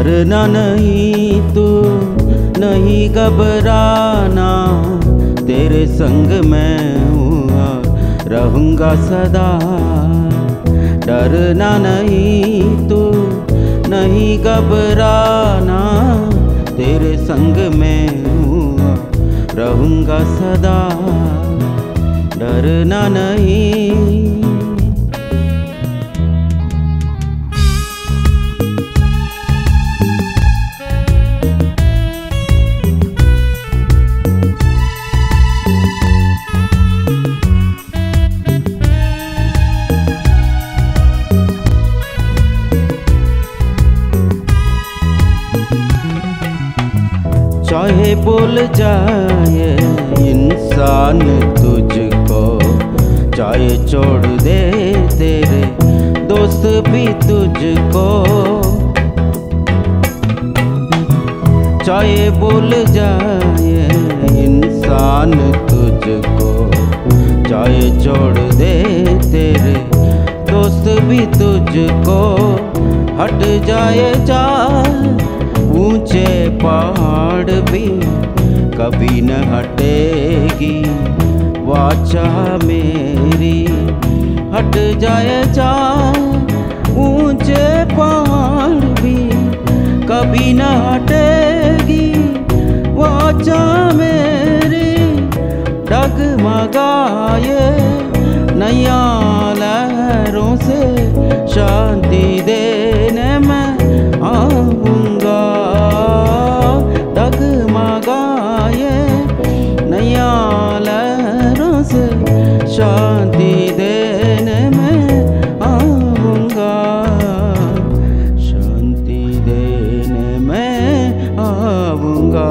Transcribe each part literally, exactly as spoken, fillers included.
डरना नहीं तू नहीं घबराना, तेरे संग मैं हुआ रहूँगा सदा। डरना नहीं तू नहीं घबराना, तेरे संग मैं हुआ रहूँगा सदा। डरना नहीं। चाहे बोल जाए इंसान तुझको, चाहे छोड़ दे तेरे दोस्त भी तुझको। चाहे बोल जाए इंसान तुझको, चाहे छोड़ दे तेरे दोस्त भी तुझको। हट जाए चाहे ऊंचे पहाड़ भी कभी न हटेगी वाचा मेरी। हट जाए चाहे ऊंचे पहाड़ भी कभी न हटेगी वाचा मेरी। डगमगाए नैया लहरों से शांति देने मैं आऊँगा। डगमगाए नैया लहरों से शांति देने मैं आऊँगा। शांति देने मैं आऊँगा।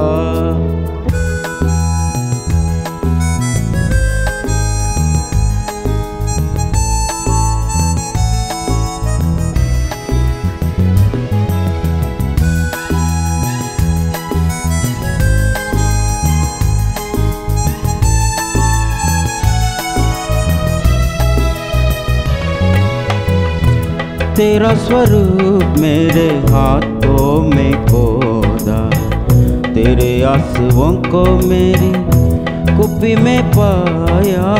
तेरा स्वरूप मेरे हाथों में खोदा, तेरे आंसुओं को मेरी कुप्पी में पाया।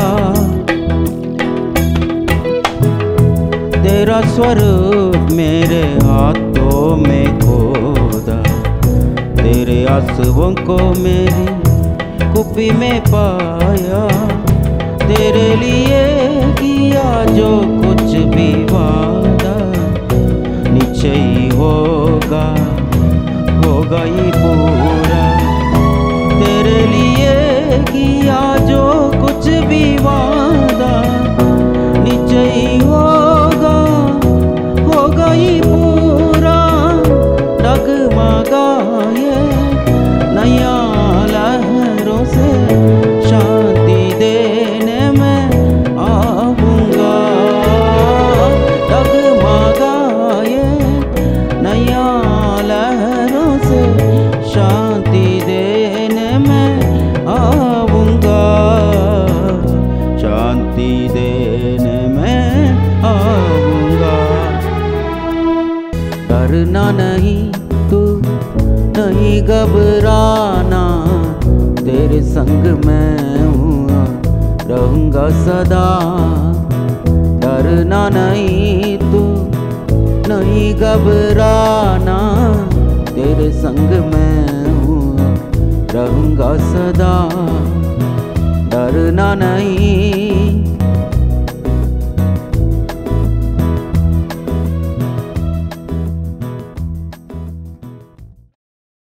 तेरा स्वरूप मेरे हाथों में खोदा, तेरे आंसुओं को मेरी कुप्पी में पाया। तेरे लिए किया जो कुछ भी वादा, निश्चय ही होगा होगा ही पूरा। तेरे लिए किया जो कुछ भी वादा, निश्चय ही होगा होगा ही पूरा। डगमगाए नैया लहरों से शांति देने मैं आऊँगा। डगमगाए नैया लहरों से शांति देने मैं आऊँगा। शांति देने मैं आऊँगा। डरना नहीं तू नहीं घबराना, तेरे संग मैं हुआ रहूँगा सदा। डरना नहीं तू नहीं घबराना, तेरे संग मैं हुआ रहूँगा सदा। डरना नहीं।